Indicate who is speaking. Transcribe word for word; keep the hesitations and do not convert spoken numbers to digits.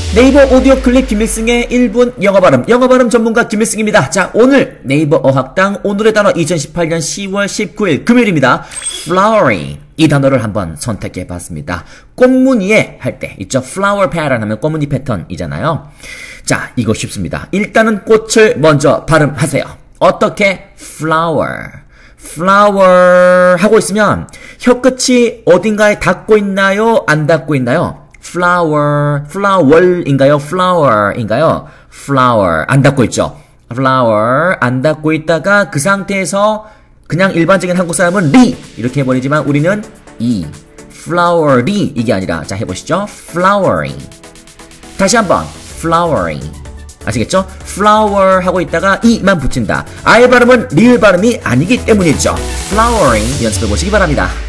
Speaker 1: 네이버 오디오 클립 김일승의 일 분 영어 발음, 영어 발음 전문가 김일승입니다. 자, 오늘 네이버 어학당 오늘의 단어 이천십팔 년 시월 십구일 금요일입니다. flowering. 이 단어를 한번 선택해 봤습니다. 꽃무늬에 할 때 있죠. flower pattern 하면 꽃무늬 패턴이잖아요. 자, 이거 쉽습니다. 일단은 꽃을 먼저 발음하세요. 어떻게? flower. flower 하고 있으면 혀끝이 어딘가에 닿고 있나요? 안 닿고 있나요? flower, flower인가요? flower인가요? flower. 안 닿고 있죠? flower. 안 닿고 있다가 그 상태에서 그냥 일반적인 한국 사람은 리 이렇게 해버리지만 우리는 이. flowery 이게 아니라 자 해보시죠. flowering. 다시 한번 flowering. 아시겠죠? flower 하고 있다가 이만 붙인다. 아의 발음은 리을 발음이 아니기 때문이죠. flowering 연습해 보시기 바랍니다.